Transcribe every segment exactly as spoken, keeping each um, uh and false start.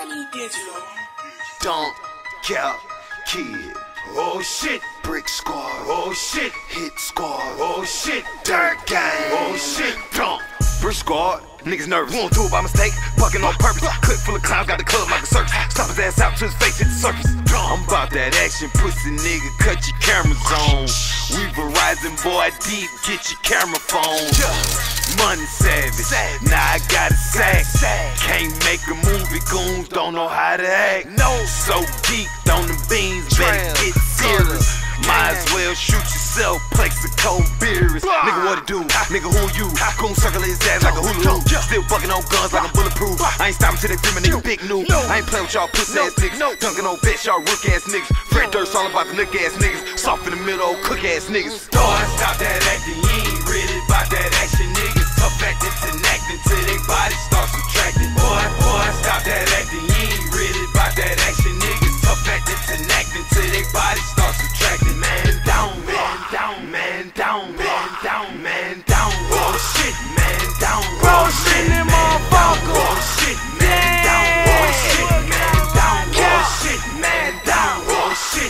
money digital. Don't care, kid. Oh shit, Brick squad. oh shit, Hit squad. oh shit, Dirt gang. oh shit, Dump. Brick squad. Niggas nervous, won't do it by mistake, fucking on purpose. Clip full of clowns, got the club like a circus. Stop his ass out to his face, hit the surface. I'm about that action, pussy nigga, cut your cameras on. We Verizon, boy, deep, get your camera phone. Money savage, now I got a sack. Can't make a movie, goons don't know how to act. No, so geeked on the beans, better get serious. Might as well shoot yourself, Plexico beers. Nigga, what it do? Nigga, who you? Goon circle his ass like a hula hoop. Still bucking on guns like a bulletproof. I ain't stopping till they free my nigga big new. I ain't playing with y'all pussy ass niggas. Dunking on bitch, y'all rook ass niggas. Fred Durst all about the lick ass niggas. Soft in the middle, cook ass niggas. Boy, stop that acting, you ain't really about that action, niggas. Tough acting and acting till they body starts subtracting. Boy, boy, stop that acting, you ain't really about that action, niggas. Tough acting and acting till they body starts subtracting. Man down, man down, man down, man down, man down. Oh shit, man down. Oh shit, man down. Oh shit, man down. Oh shit, man down. Oh shit, man down. Oh shit,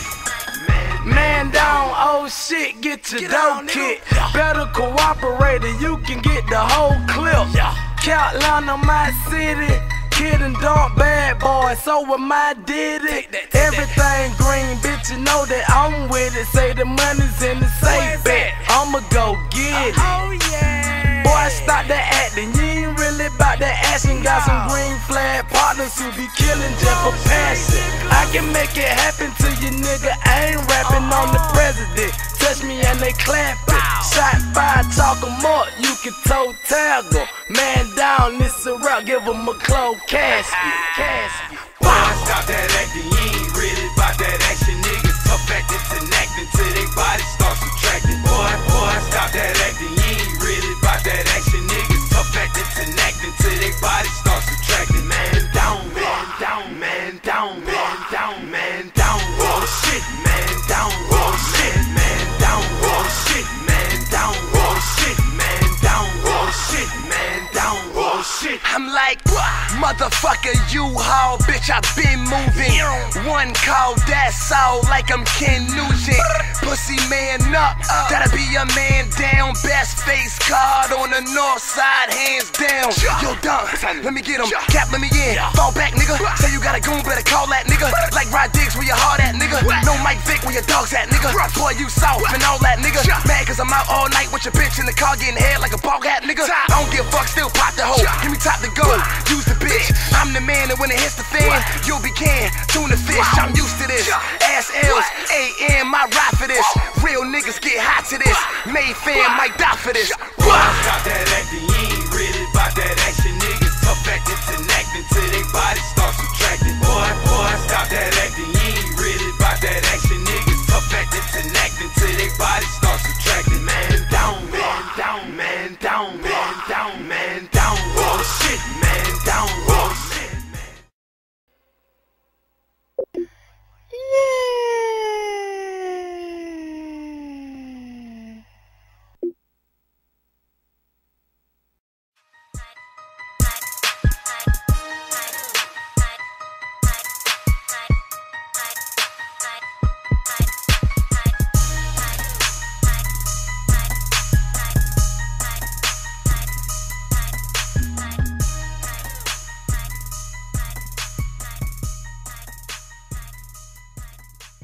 Man down, oh shit, get your dough kicked. Better cooperate or you can get the whole clip. Carolina, my city, kid and dump bad boy, so am I did it. Everything green, bitch, you know that I'm with it. Say the money's in the safe bet, I'ma go get it. Oh yeah. Boy, stop that acting, you ain't really about that action. Got some green flag partners who be killing just for passion. I can make it happen to you, nigga, I ain't rapping on the president. Touch me and they clap it. Shot fire, talk 'em up, you can toe tag 'em. Man down, this a rock, give 'em a close casket. Casket. boy, stop that acting, you ain't really about that action, niggas. Tough acting and acting till they body start subtracting. Boy, boy, stop that acting, you ain't really about that action, niggas. Tough acting and acting till they body start subtracting. Man down, man down, man down, man down, man down. Oh shit, man down. Oh shit, man down. Oh shit, man down. Oh shit, man down. Oh shit, man down. Oh shit. I'm like, motherfucker, U-Haul, bitch, I been moving. One call, that's all, like I'm Ken Nugent. Pussy man up, gotta be a man down. Best face card on the north side, hands down. Yo, done, let me get him, cap, let me in. Fall back, nigga, say you got a goon, better call that nigga. Like Rod Diggs, where your heart at, nigga. No Mike Vick, where your dog's at, nigga. Boy, you soft and all that, nigga. Mad cause I'm out all night with your bitch in the car getting head like a ball hat, nigga. I don't give a fuck, still pop the hoe. Give me top to go, use the bitch. I'm the man that when it hits the fan, you'll be canned. Tuna fish, I'm used to this. Ass L's, A M, I ride for this. Real niggas get hot to this. Made fam might die for this. Boy, stop that acting, you ain't